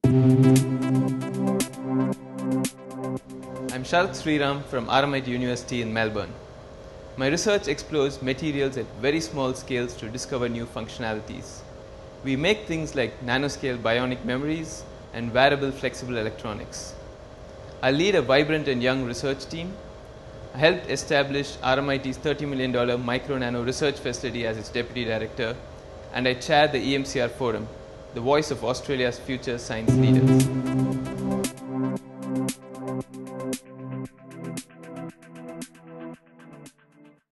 I'm Sharath Sriram from RMIT University in Melbourne. My research explores materials at very small scales to discover new functionalities. We make things like nanoscale bionic memories and wearable flexible electronics. I lead a vibrant and young research team. I helped establish RMIT's $30 million micro-nano research facility as its deputy director, and I chair the EMCR forum, the voice of Australia's future science leaders.